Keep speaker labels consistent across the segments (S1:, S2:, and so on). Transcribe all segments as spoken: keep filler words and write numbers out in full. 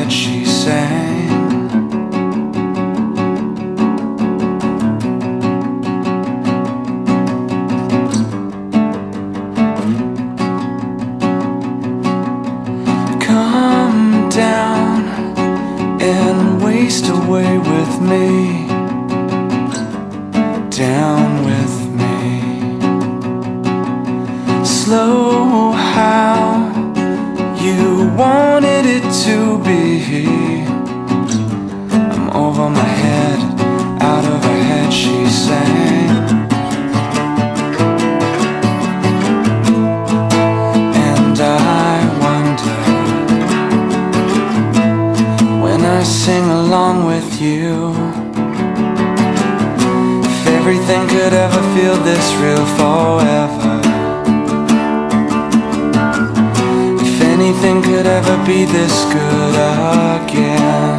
S1: head she sang. Come down and waste away with me, down with me. Slow how you wanted it to be. I'm over my head, out of her head she sang. And I wonder, when I sing along with you, if everything could ever feel this real forever. Anything could ever be this good again.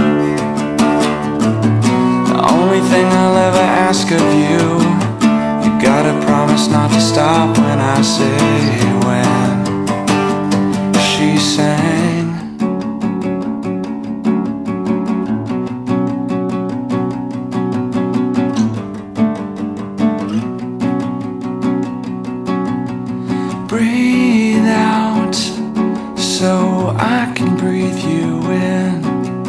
S1: The only thing I'll ever ask of you, you gotta promise not to stop when I say when. She sang. Breathe out so I can breathe you in,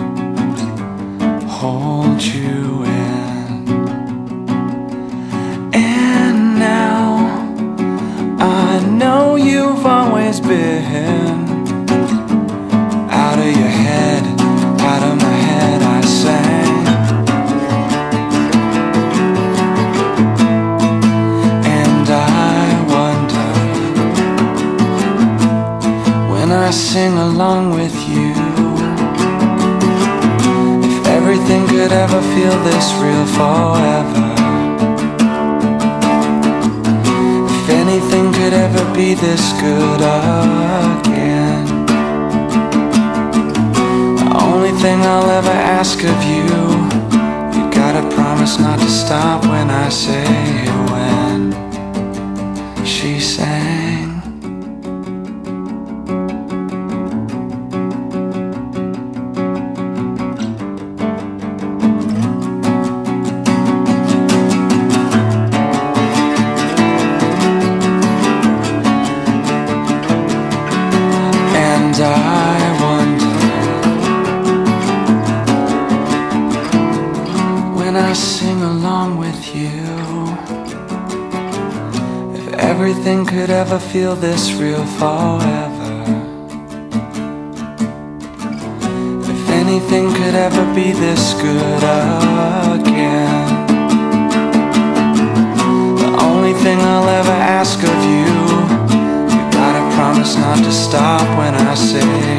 S1: hold you in. And now I know you've always been out of your head, out of my head I sang. And I wonder, when I sing along with you, if everything could ever feel this real forever. If anything could ever be this good again. The only thing I'll ever ask of you, you gotta promise not to stop when I say when. She sang. And I wonder, when I sing along with you, if everything could ever feel this real forever. If anything could ever be this good again. The only thing I'll ever ask of you, promise not to stop when I say